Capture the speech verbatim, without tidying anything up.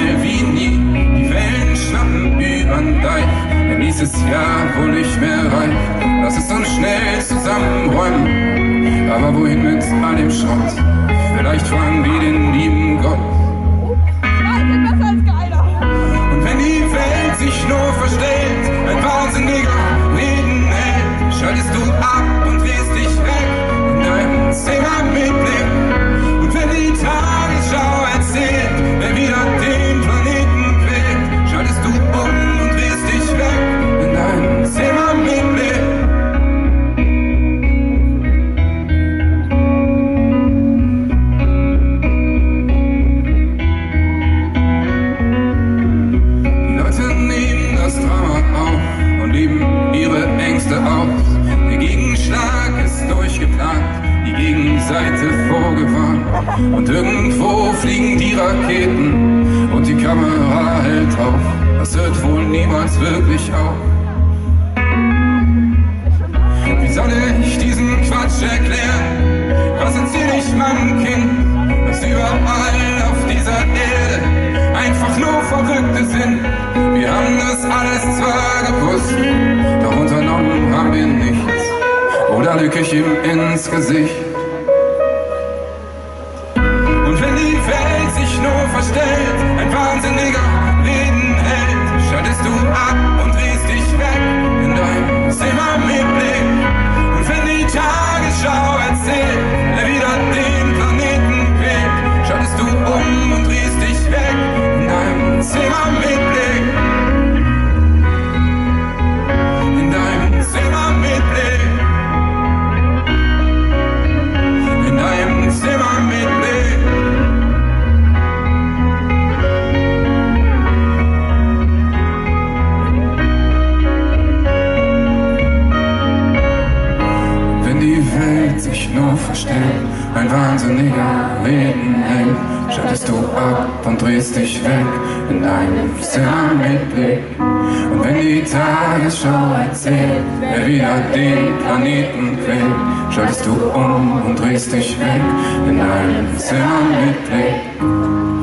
schnell wie nie. Die Wellen schwappen übern Deich, denn dieses Jahr wohl nicht mehr reicht. Lass es uns schnell zusammenräumen, aber wohin mit all dem Schrott? Vielleicht fragen wir den lieben Gott. Und wenn die Welt sich nur verstellt, ein wahnsinniger Redenheld, schaltest du ab und drehst dich weg in deinem Zimmer mit Blick. Und wenn die Tagesschau erzählt, wer wieder den Planeten quält, schaltest du um und drehst dich weg in deinem Zimmer mit Blick. Die Leute nehmen das Drama auf und leben ihre Ängste aus. Der Gegenschlag ist durchgeplant, die Gegenseite vorgewarnt. Und irgendwo fliegen die Raketen und die Kamera hält auf. Das hört wohl niemals wirklich auf. Wie soll ich diesen Quatsch erklären? Was erzähl ich meinem Kind? Dass überall auf dieser Erde einfach nur Verrückte sind. Wir haben das alles zwar gewusst, doch unternommen haben wir nichts. Oder lüg ich ihm ins Gesicht? Und wenn die Welt sich nur verstellt, ein wahnsinniger Redenheld, schaltest du ab und drehst dich weg in dein Zimmer mit Blick. Und wenn die Tagesschau erzählt, wer wieder den Planeten quält, schaltest du um und drehst dich weg in deinem Zimmer mit Blick. In deinem Zimmer mit Blick. In deinem Zimmer mit Blick. Wenn die Welt sich nur verstellt, ein wahnsinniger Redenheld, schaltest du ab und drehst dich weg in deinem Zimmer mit Blick. Und wenn die Tagesschau erzählt, wer wieder den Planeten quält, schaltest du um und drehst dich weg in deinem Zimmer mit Blick.